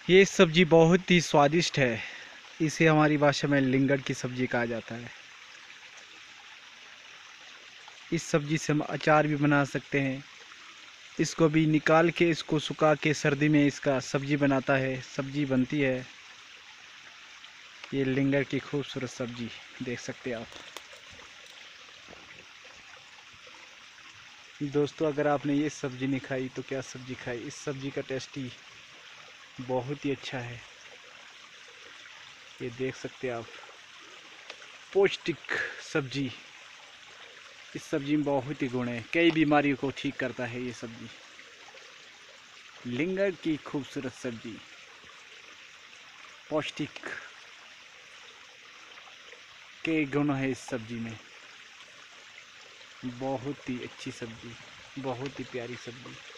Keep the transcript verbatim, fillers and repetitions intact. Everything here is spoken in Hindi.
ये सब्जी बहुत ही स्वादिष्ट है। इसे हमारी भाषा में लिंगड़ की सब्जी कहा जाता है। इस सब्जी से हम अचार भी बना सकते हैं। इसको भी निकाल के इसको सुखा के सर्दी में इसका सब्जी बनाता है, सब्जी बनती है। ये लिंगड़ की खूबसूरत सब्जी देख सकते हैं आप। दोस्तों, अगर आपने ये सब्जी नहीं खाई तो क्या सब्जी खाई। इस सब्जी का टेस्ट ही बहुत ही अच्छा है। ये देख सकते हैं आप, पौष्टिक सब्जी। इस सब्जी में बहुत ही गुण है, कई बीमारियों को ठीक करता है ये सब्जी। लिंगड़ की खूबसूरत सब्जी, पौष्टिक के गुण है इस सब्जी में। बहुत ही अच्छी सब्जी, बहुत ही प्यारी सब्जी।